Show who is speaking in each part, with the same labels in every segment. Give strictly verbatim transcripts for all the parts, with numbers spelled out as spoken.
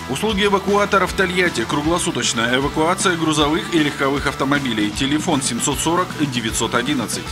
Speaker 1: Услуги эвакуатора в Тольятти. Круглосуточная эвакуация грузовых и легковых автомобилей. Телефон семьсот сорок девятьсот одиннадцать.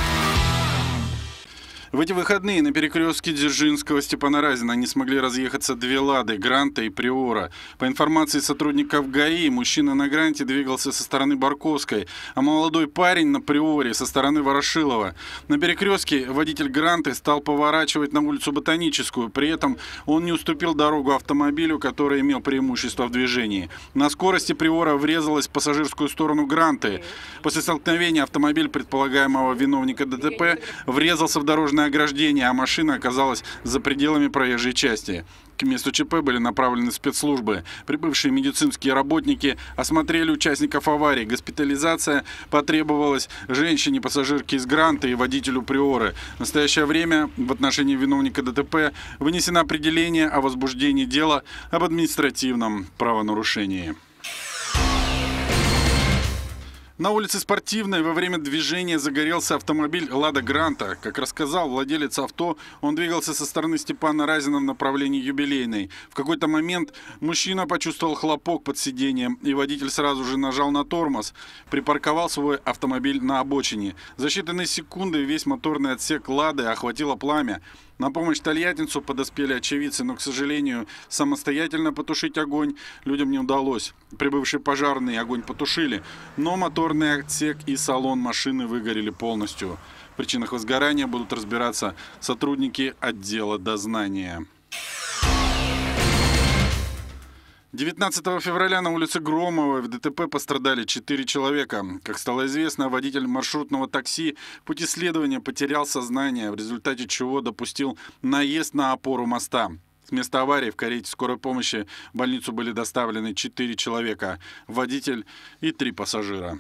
Speaker 1: В эти выходные на перекрестке Дзержинского Степана Разина не смогли разъехаться две «Лады» – «Гранта» и «Приора». По информации сотрудников ГАИ, мужчина на «Гранте» двигался со стороны Барковской, а молодой парень на «Приоре» со стороны Ворошилова. На перекрестке водитель «Гранты» стал поворачивать на улицу Ботаническую, при этом он не уступил дорогу автомобилю, который имел преимущество в движении. На скорости «Приора» врезалась в пассажирскую сторону «Гранты». После столкновения автомобиль предполагаемого виновника ДТП врезался в дорожное ограждение, а машина оказалась за пределами проезжей части. К месту ЧП были направлены спецслужбы. Прибывшие медицинские работники осмотрели участников аварии. Госпитализация потребовалась женщине-пассажирке из «Гранта» и водителю «Приоры». В настоящее время в отношении виновника ДТП вынесено определение о возбуждении дела об административном правонарушении. На улице Спортивной во время движения загорелся автомобиль «Лада Гранта». Как рассказал владелец авто, он двигался со стороны Степана Разина в направлении Юбилейной. В какой-то момент мужчина почувствовал хлопок под сиденьем, и водитель сразу же нажал на тормоз, припарковал свой автомобиль на обочине. За считанные секунды весь моторный отсек «Лады» охватило пламя. На помощь тольяттинцу подоспели очевидцы, но, к сожалению, самостоятельно потушить огонь людям не удалось. Прибывшие пожарные огонь потушили, но моторный отсек и салон машины выгорели полностью. В причинах возгорания будут разбираться сотрудники отдела дознания. девятнадцатого февраля на улице Громовой в ДТП пострадали четыре человека. Как стало известно, водитель маршрутного такси в пути следования потерял сознание, в результате чего допустил наезд на опору моста. С места аварии в карете скорой помощи в больницу были доставлены четыре человека, водитель и три пассажира.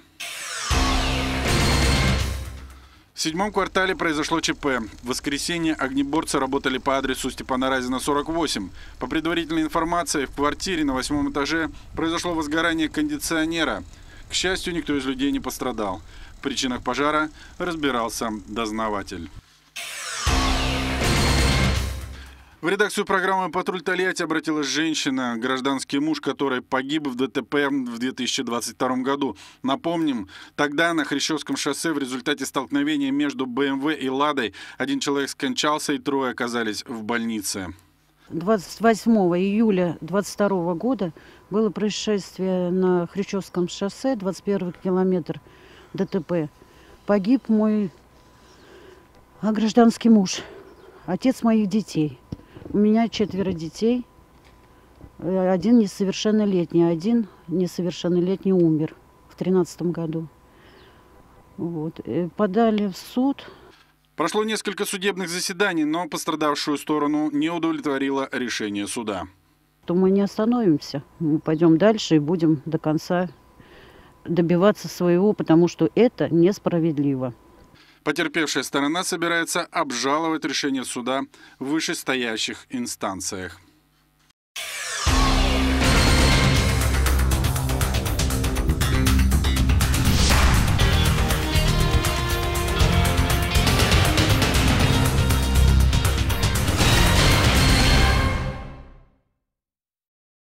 Speaker 1: В седьмом квартале произошло ЧП. В воскресенье огнеборцы работали по адресу Степана Разина, сорок восемь. По предварительной информации, в квартире на восьмом этаже произошло возгорание кондиционера. К счастью, никто из людей не пострадал. В причинах пожара разбирался дознаватель. В редакцию программы «Патруль Тольятти» обратилась женщина, гражданский муж которой погиб в ДТП в две тысячи двадцать втором году. Напомним, тогда на Хрящевском шоссе в результате столкновения между БМВ и «Ладой» один человек скончался и трое оказались в больнице.
Speaker 2: двадцать восьмого июля две тысячи двадцать второго года было происшествие на Хрящевском шоссе, двадцать первый километр ДТП. Погиб мой гражданский муж, отец моих детей. У меня четверо детей, один несовершеннолетний, один несовершеннолетний умер в тринадцатом году. Вот. Подали в суд.
Speaker 1: Прошло несколько судебных заседаний, но пострадавшую сторону не удовлетворило решение суда.
Speaker 2: То мы не остановимся, мы пойдем дальше и будем до конца добиваться своего, потому что это несправедливо.
Speaker 1: Потерпевшая сторона собирается обжаловать решение суда в вышестоящих инстанциях.